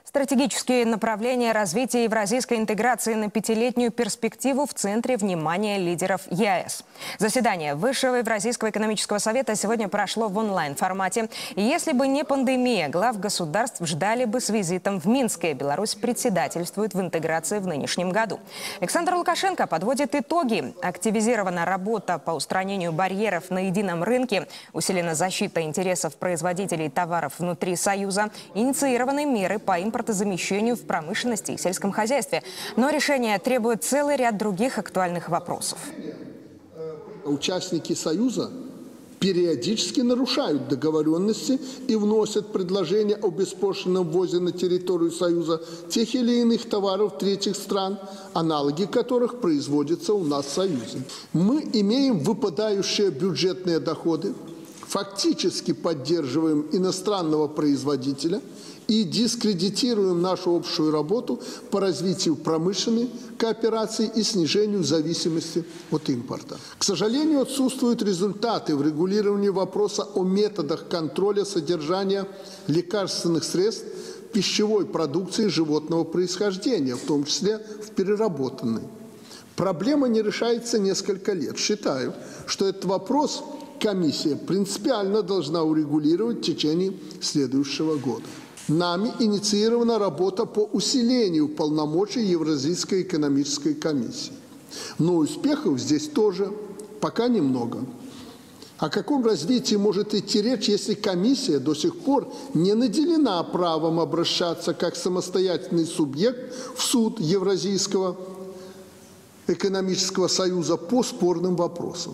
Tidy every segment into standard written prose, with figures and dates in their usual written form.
Стратегические направления развития евразийской интеграции на пятилетнюю перспективу в центре внимания лидеров ЕАЭС. Заседание Высшего Евразийского экономического совета сегодня прошло в онлайн-формате. И если бы не пандемия, глав государств ждали бы с визитом в Минске. Беларусь председательствует в интеграции в нынешнем году. Александр Лукашенко подводит итоги. Активизирована работа по устранению барьеров на едином рынке, усилена защита интересов производителей товаров внутри Союза, инициированы меры по импортозамещению в промышленности и сельском хозяйстве. Но решение требует целый ряд других актуальных вопросов. Участники Союза периодически нарушают договоренности и вносят предложения о беспошлинном ввозе на территорию Союза тех или иных товаров третьих стран, аналоги которых производятся у нас в Союзе. Мы имеем выпадающие бюджетные доходы, фактически поддерживаем иностранного производителя и дискредитируем нашу общую работу по развитию промышленной кооперации и снижению зависимости от импорта. К сожалению, отсутствуют результаты в регулировании вопроса о методах контроля содержания лекарственных средств пищевой продукции животного происхождения, в том числе в переработанной. Проблема не решается несколько лет. Считаю, что этот вопрос комиссия принципиально должна урегулировать в течение следующего года. Нами инициирована работа по усилению полномочий Евразийской экономической комиссии. Но успехов здесь тоже пока немного. О каком развитии может идти речь, если комиссия до сих пор не наделена правом обращаться как самостоятельный субъект в суд Евразийского экономического союза по спорным вопросам?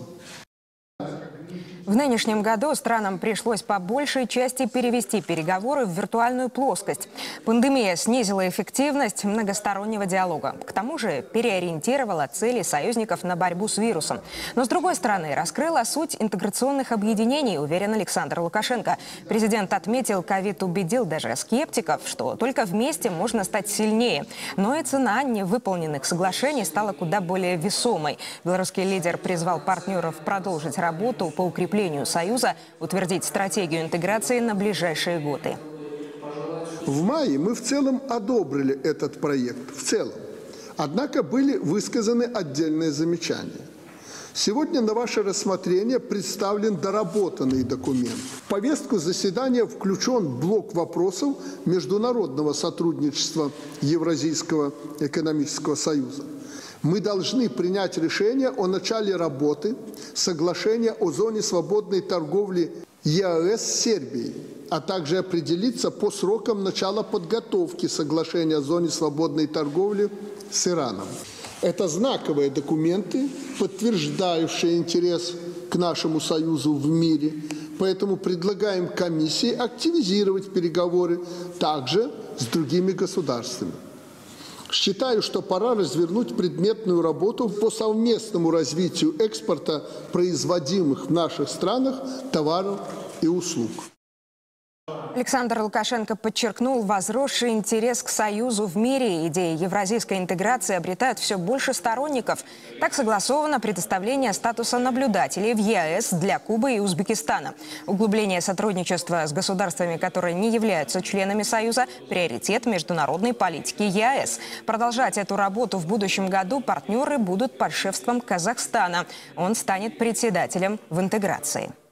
В нынешнем году странам пришлось по большей части перевести переговоры в виртуальную плоскость. Пандемия снизила эффективность многостороннего диалога. К тому же переориентировала цели союзников на борьбу с вирусом. Но, с другой стороны, раскрыла суть интеграционных объединений, уверен Александр Лукашенко. Президент отметил, ковид убедил даже скептиков, что только вместе можно стать сильнее. Но и цена невыполненных соглашений стала куда более весомой. Белорусский лидер призвал партнеров продолжить работу по укреплению Союза, утвердить стратегию интеграции на ближайшие годы. В мае мы в целом одобрили этот проект. В целом. Однако были высказаны отдельные замечания. Сегодня на ваше рассмотрение представлен доработанный документ. В повестку заседания включен блок вопросов международного сотрудничества Евразийского экономического союза. Мы должны принять решение о начале работы соглашения о зоне свободной торговли ЕАЭС с Сербией, а также определиться по срокам начала подготовки соглашения о зоне свободной торговли с Ираном. Это знаковые документы, подтверждающие интерес к нашему союзу в мире, поэтому предлагаем комиссии активизировать переговоры также с другими государствами. Считаю, что пора развернуть предметную работу по совместному развитию экспорта производимых в наших странах товаров и услуг. Александр Лукашенко подчеркнул возросший интерес к Союзу в мире. Идеи евразийской интеграции обретают все больше сторонников. Так согласовано предоставление статуса наблюдателей в ЕАЭС для Кубы и Узбекистана. Углубление сотрудничества с государствами, которые не являются членами Союза – приоритет международной политики ЕАЭС. Продолжать эту работу в будущем году партнеры будут под шефством Казахстана. Он станет председателем в интеграции.